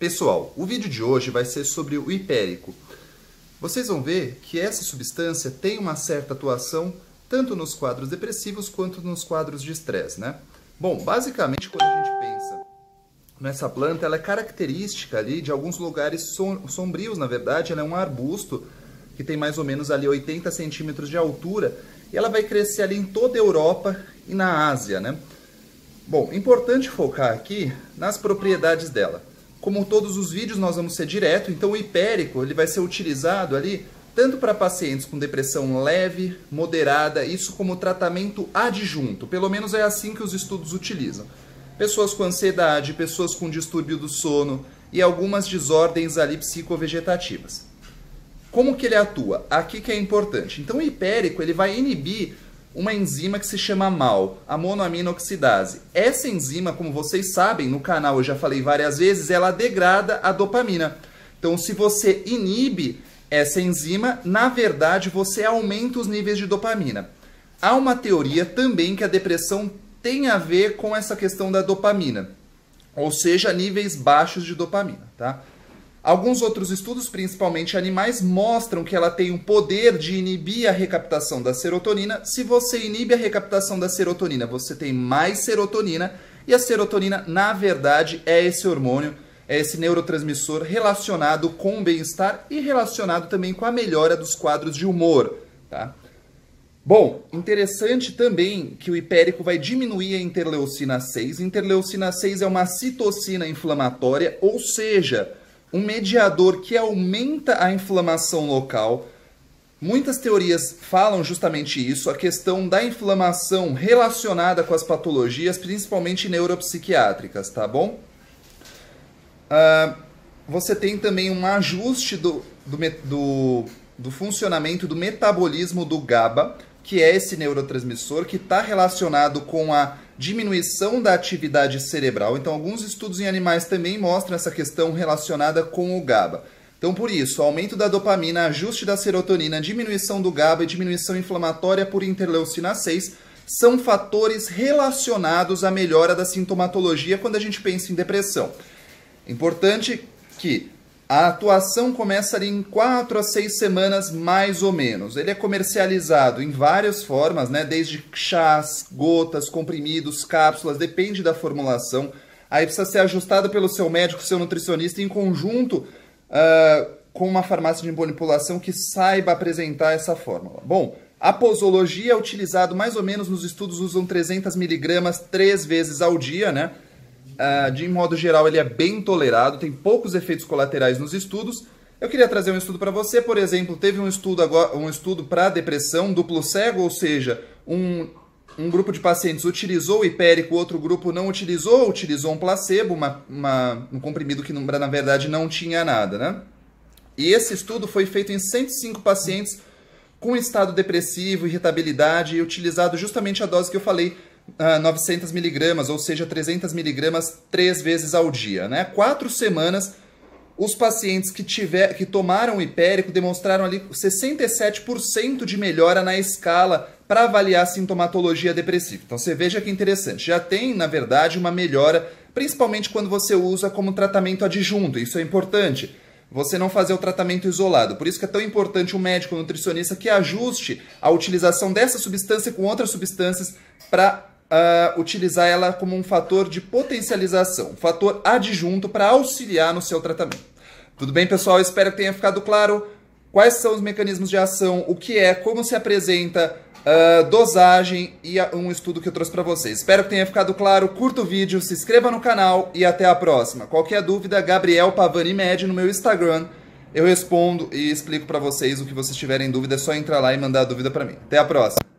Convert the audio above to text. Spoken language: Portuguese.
Pessoal, o vídeo de hoje vai ser sobre o hipérico. Vocês vão ver que essa substância tem uma certa atuação tanto nos quadros depressivos quanto nos quadros de estresse, né? Bom, basicamente quando a gente pensa nessa planta, ela é característica ali de alguns lugares sombrios, na verdade, ela é um arbusto que tem mais ou menos ali 80 centímetros de altura e ela vai crescer ali em toda a Europa e na Ásia, né? Bom, importante focar aqui nas propriedades dela. Como todos os vídeos nós vamos ser direto, então o hipérico ele vai ser utilizado ali tanto para pacientes com depressão leve, moderada, isso como tratamento adjunto, pelo menos é assim que os estudos utilizam. Pessoas com ansiedade, pessoas com distúrbio do sono e algumas desordens ali psicovegetativas. Como que ele atua? Aqui que é importante. Então o hipérico ele vai inibir uma enzima que se chama MAO, a monoaminoxidase. Essa enzima, como vocês sabem, no canal eu já falei várias vezes, ela degrada a dopamina. Então se você inibe essa enzima, na verdade você aumenta os níveis de dopamina. Há uma teoria também que a depressão tem a ver com essa questão da dopamina, ou seja, níveis baixos de dopamina, tá? Alguns outros estudos, principalmente animais, mostram que ela tem o poder de inibir a recaptação da serotonina. Se você inibe a recaptação da serotonina, você tem mais serotonina, e a serotonina, na verdade, é esse hormônio, é esse neurotransmissor relacionado com o bem-estar e relacionado também com a melhora dos quadros de humor, tá? Bom, interessante também que o hipérico vai diminuir a interleucina 6. Interleucina 6 é uma citocina inflamatória, ou seja, um mediador que aumenta a inflamação local. Muitas teorias falam justamente isso, a questão da inflamação relacionada com as patologias, principalmente neuropsiquiátricas, tá bom? Você tem também um ajuste do funcionamento do metabolismo do GABA, que é esse neurotransmissor que está relacionado com a diminuição da atividade cerebral. Então, alguns estudos em animais também mostram essa questão relacionada com o GABA. Então, por isso, aumento da dopamina, ajuste da serotonina, diminuição do GABA e diminuição inflamatória por interleucina 6 são fatores relacionados à melhora da sintomatologia quando a gente pensa em depressão. Importante que a atuação começa ali em 4 a 6 semanas, mais ou menos. Ele é comercializado em várias formas, né? Desde chás, gotas, comprimidos, cápsulas, depende da formulação. Aí precisa ser ajustado pelo seu médico, seu nutricionista, em conjunto com uma farmácia de manipulação que saiba apresentar essa fórmula. Bom, a posologia é utilizado mais ou menos nos estudos, usam 300 mg 3 vezes ao dia, né? De modo geral, ele é bem tolerado, tem poucos efeitos colaterais nos estudos. Eu queria trazer um estudo para você, por exemplo, teve um estudo para depressão duplo cego, ou seja, um grupo de pacientes utilizou o hipérico, outro grupo não utilizou, utilizou um placebo, um comprimido que na verdade não tinha nada, né? E esse estudo foi feito em 105 pacientes com estado depressivo, irritabilidade, e utilizado justamente a dose que eu falei, 900 mg, ou seja, 300 mg 3 vezes ao dia, né? 4 semanas, os pacientes que tomaram o hipérico demonstraram ali 67% de melhora na escala para avaliar a sintomatologia depressiva. Então você veja que interessante, já tem, na verdade, uma melhora, principalmente quando você usa como tratamento adjunto, isso é importante. Você não fazer o tratamento isolado. Por isso que é tão importante um médico, um nutricionista que ajuste a utilização dessa substância com outras substâncias para utilizar ela como um fator de potencialização, um fator adjunto para auxiliar no seu tratamento. Tudo bem, pessoal? Espero que tenha ficado claro quais são os mecanismos de ação, o que é, como se apresenta, dosagem e um estudo que eu trouxe para vocês. Espero que tenha ficado claro. Curta o vídeo, se inscreva no canal e até a próxima. Qualquer dúvida, Gabriel Pavani Med no meu Instagram. Eu respondo e explico para vocês o que vocês tiverem dúvida. É só entrar lá e mandar a dúvida para mim. Até a próxima.